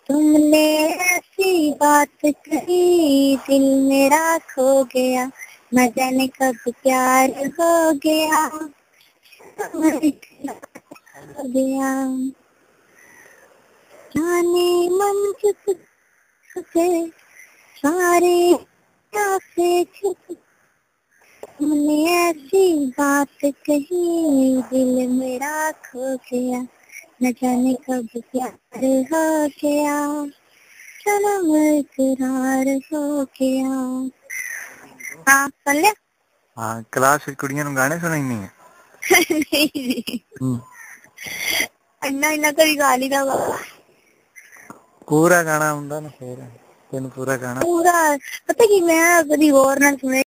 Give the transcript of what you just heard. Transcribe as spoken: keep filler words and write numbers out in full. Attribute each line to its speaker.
Speaker 1: तुमने ऐसी बात कही दिल मेरा खो गया, न जाने कब प्यार हो गया हो गया। जाने मन चुप के सारे से छुप, तुमने ऐसी बात कही दिल मेरा खो गया, न जाने कब प्यार हो गया, सनम इकरार हो गया। हाँ सुन लिया।
Speaker 2: हाँ क्लास विच कुड़ियां नूं गाने सुनाइनी है?
Speaker 1: नहीं इन्ना इन्ना कभी गा ली दा
Speaker 2: पूरा गाना आउंदा ना फिर तेन पूरा गाना
Speaker 1: पूरा पता की मैं कभी और ना सुने